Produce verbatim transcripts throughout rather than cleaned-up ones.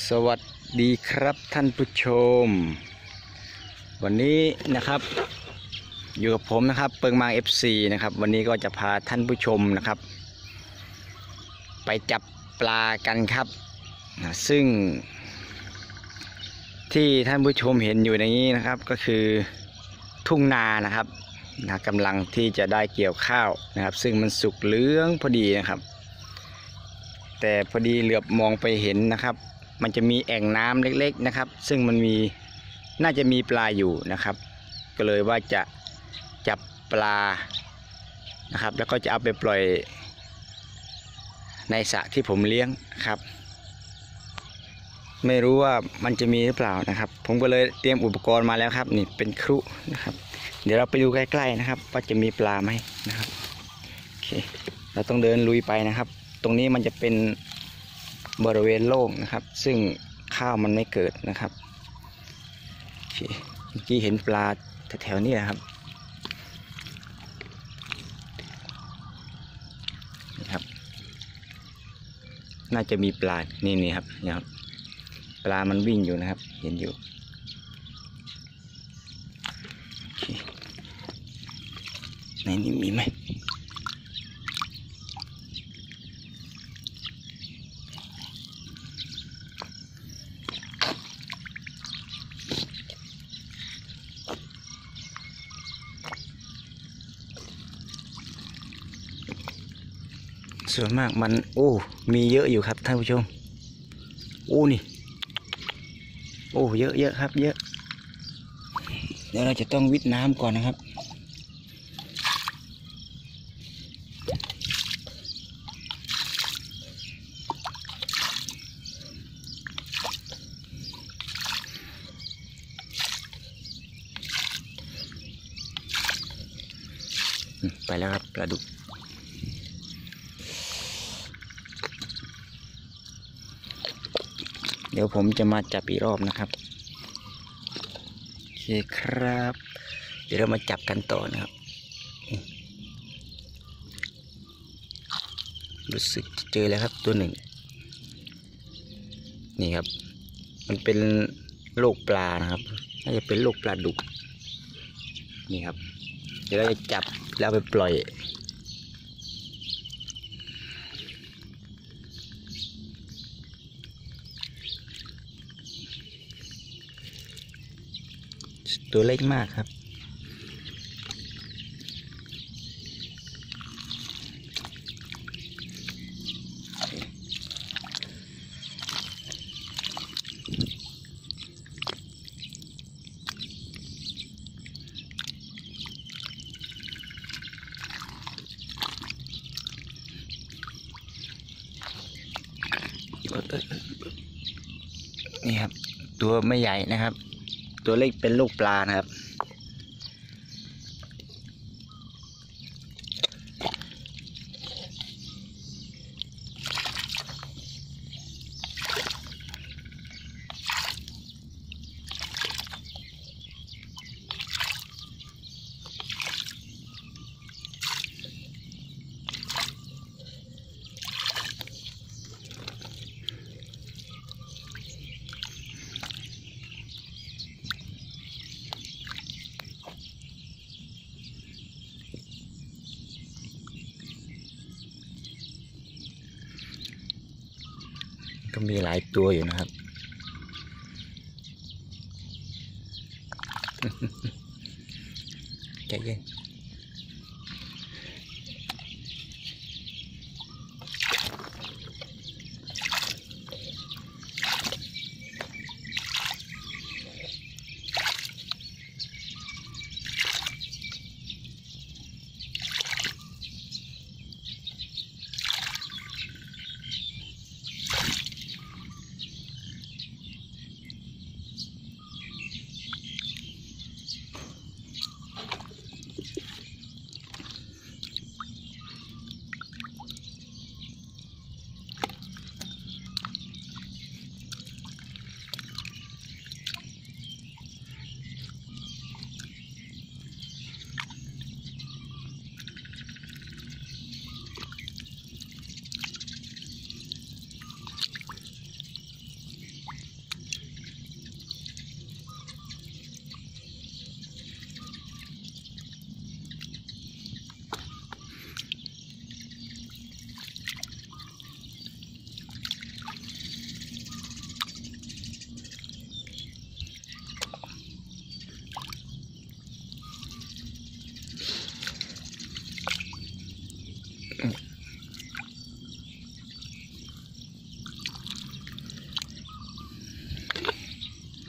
สวัสดีครับท่านผู้ชมวันนี้นะครับอยู่กับผมนะครับเปิงมาง เอฟ ซี นะครับวันนี้ก็จะพาท่านผู้ชมนะครับไปจับปลากันครับซึ่งที่ท่านผู้ชมเห็นอยู่ในนี้นะครับก็คือทุ่งนานะครับนะกำลังที่จะได้เกี่ยวข้าวนะครับซึ่งมันสุกเหลืองพอดีนะครับแต่พอดีเหลือบมองไปเห็นนะครับมันจะมีแอ่งน้ำเล็กๆนะครับซึ่งมันมีน่าจะมีปลาอยู่นะครับก็เลยว่าจะจับปลานะครับแล้วก็จะเอาไปปล่อยในสระที่ผมเลี้ยงครับไม่รู้ว่ามันจะมีหรือเปล่านะครับผมก็เลยเตรียมอุปกรณ์มาแล้วครับนี่เป็นครุนะครับเดี๋ยวเราไปดูใกล้ๆนะครับว่าจะมีปลาไหมนะครับโอเคเราต้องเดินลุยไปนะครับตรงนี้มันจะเป็นบริเวณโล่งนะครับซึ่งข้าวมันไม่เกิดนะครับโอเคเมื่อกี้เห็นปลาแถวๆนี้นะครับนี่ครับน่าจะมีปลานี่นี่ครับนี่ครับปลามันวิ่งอยู่นะครับเห็นอยู่โอเคในนี้มีไหมส่วนมากมันโอ้มีเยอะอยู่ครับท่านผู้ชมโอ้นี่โอ้เยอะเยอะครับเยอะเดี๋ยวเราจะต้องวิทน้ำก่อนนะครับไปแล้วครับปลาดุกเดี๋ยวผมจะมาจับอีกรอบนะครับโอเคครับเดี๋ยวเรามาจับกันต่อนะครับรู้สึกเจอแล้วครับตัวหนึ่งนี่ครับมันเป็นลูกปลานะครับน่าจะเป็นลูกปลาดุกนี่ครับเดี๋ยวเราจะจับแล้วไปปล่อยตัวเล็กมากครับนี่ครับตัวไม่ใหญ่นะครับตัวเล็กเป็นลูกปลานะครับก็มีหลายตัวอยู่นะครับใจเย็น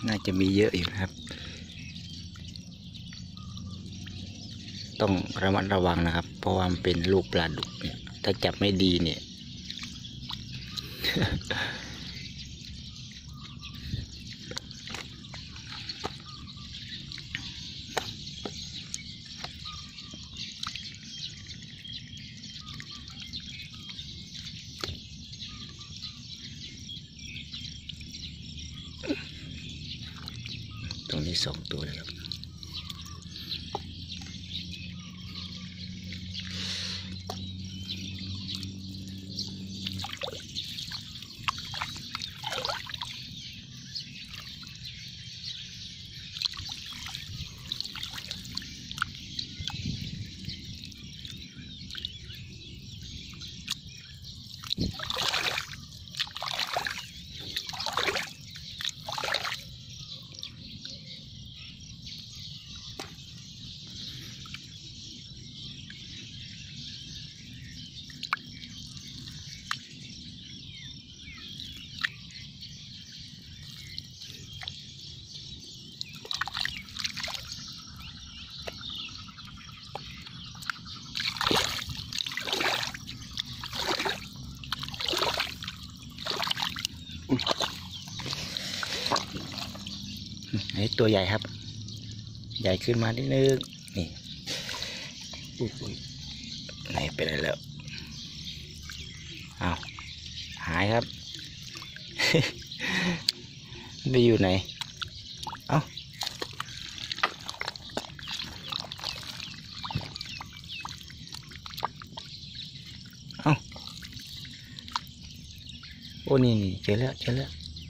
น่าจะมีเยอะอยู่นะครับต้องระมัดระวังนะครับเพราะว่ามันเป็นลูกปลาดุกเนี่ยถ้าจับไม่ดีเนี่ย ตรงนี้สองตัวเลยครับอันนี้ตัวใหญ่ครับใหญ่ขึ้นมานิดนึงนี่อุ้ยไหนไปไหนแล้วอ้าวหายครับ ไปอยู่ไหนเอ้าเอ้าโอ้นี่นี่เจอแล้วเจอแล้ว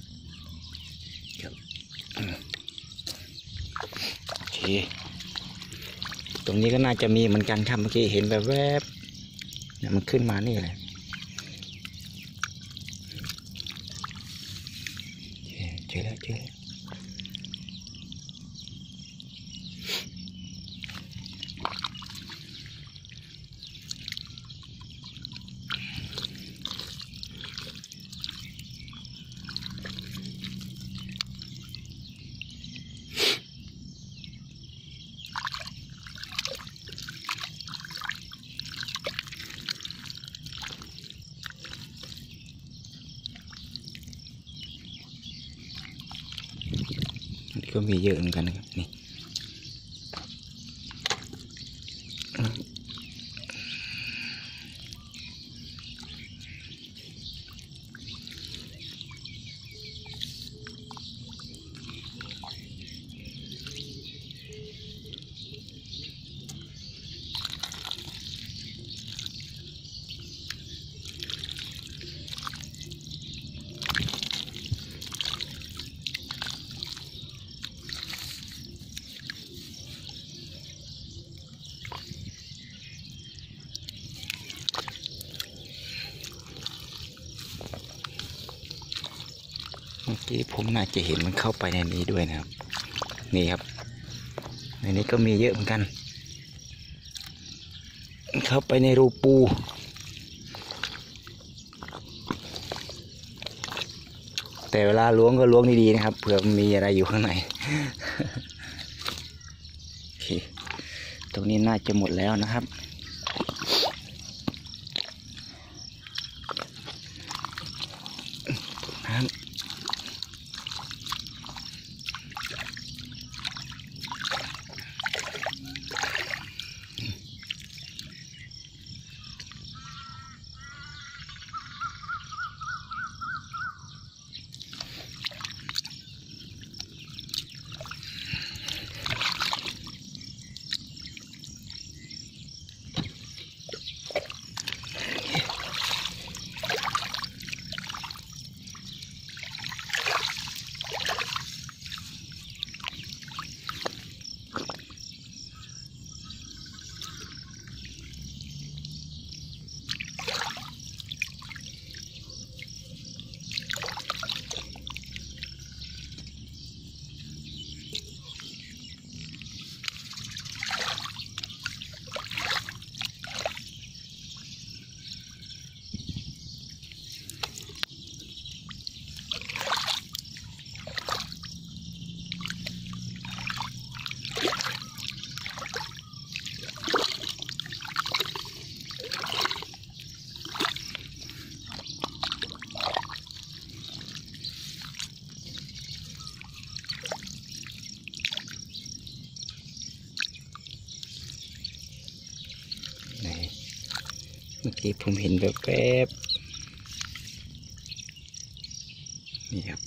โอเคตรงนี้ก็น่าจะมีเหมือนกันครับเมื่อกี้เห็นแบบแวบเนี่ยมันขึ้นมานี่แหละเจอแล้วเจอแล้วก็มีเยอะเหมือนกันนะครับนี่เมื่อกี้ผมน่าจะเห็นมันเข้าไปในนี้ด้วยนะครับนี่ครับในนี้ก็มีเยอะเหมือนกันเข้าไปในรูปูแต่เวลาล้วงก็ล้วงดีๆนะครับเผื่อมีอะไรอยู่ข้างใน โอเคตรงนี้น่าจะหมดแล้วนะครับน้ำกี้ผมเห็นแบบแป๊บนี่ครับ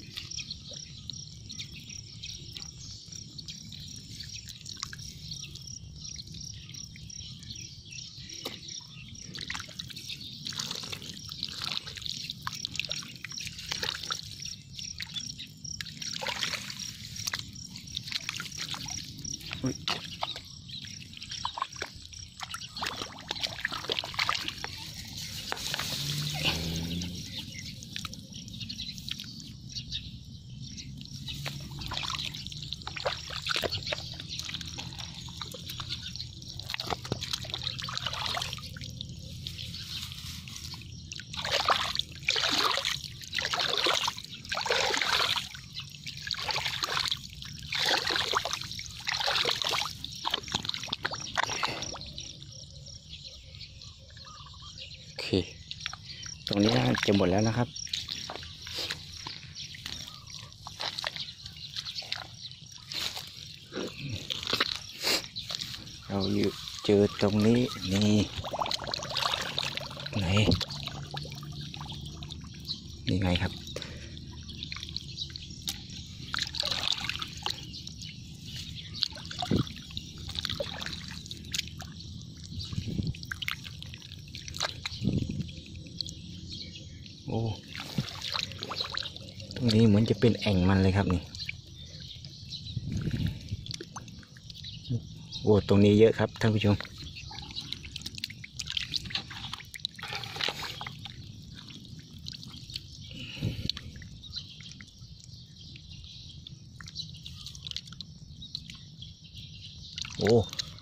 โอเคตรงนี้น่าจะหมดแล้วนะครับเราอยู่เจอตรงนี้นี่ไหนนี่ไงครับโอ้ตรงนี้เหมือนจะเป็นแอ่งมันเลยครับนี่โอ้ตรงนี้เยอะครับท่านผู้ชมโอ้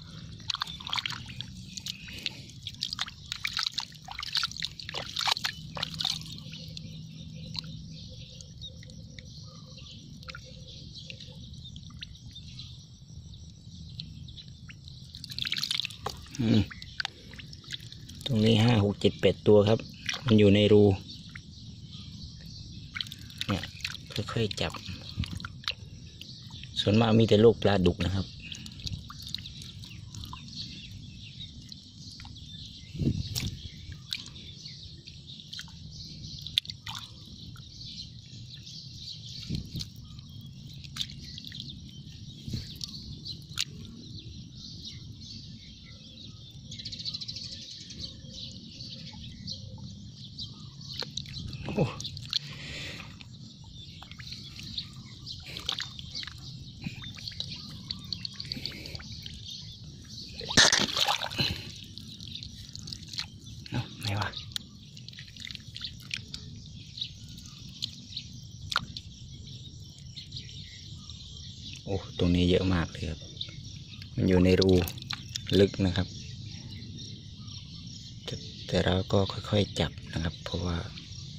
อืมตรงนี้ห้าหกเจ็ดแปดตัวครับมันอยู่ในรูเนี่ยค่อยๆจับส่วนมากมีแต่ลูกปลาดุกนะครับโอ้ไหนวะโอ้ตรงนี้เยอะมากเลยครับมันอยู่ในรูลึกนะครับแต่แต่เราก็ค่อยๆจับนะครับเพราะว่า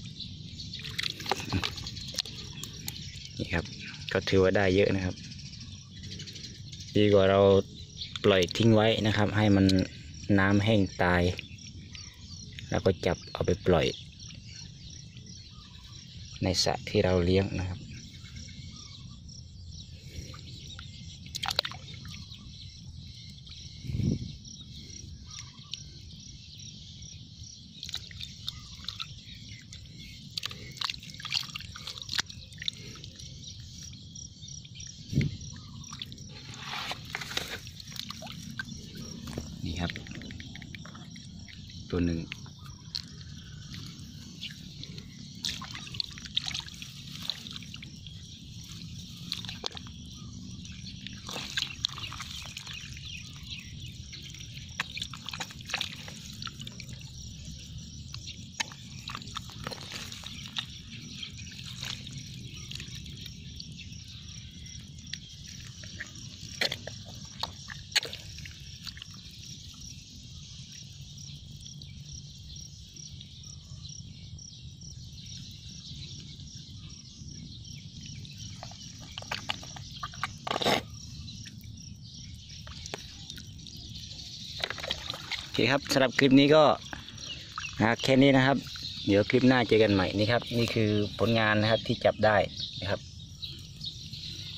นี่ครับก็ถือว่าได้เยอะนะครับดีกว่าเราปล่อยทิ้งไว้นะครับให้มันน้ำแห้งตายแล้วก็จับเอาไปปล่อยในสระที่เราเลี้ยงนะครับนี่ครับตัวหนึ่งโอเคครับสำหรับคลิปนี้ก็นะแค่นี้นะครับ เดี๋ยวคลิปหน้าเจอกันใหม่นี่ครับนี่คือผลงานนะครับที่จับได้นะครับ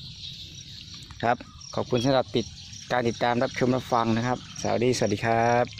ครับขอบคุณสำหรับติดการติดตามรับชมรับฟังนะครับสวัสดีสวัสดีครับ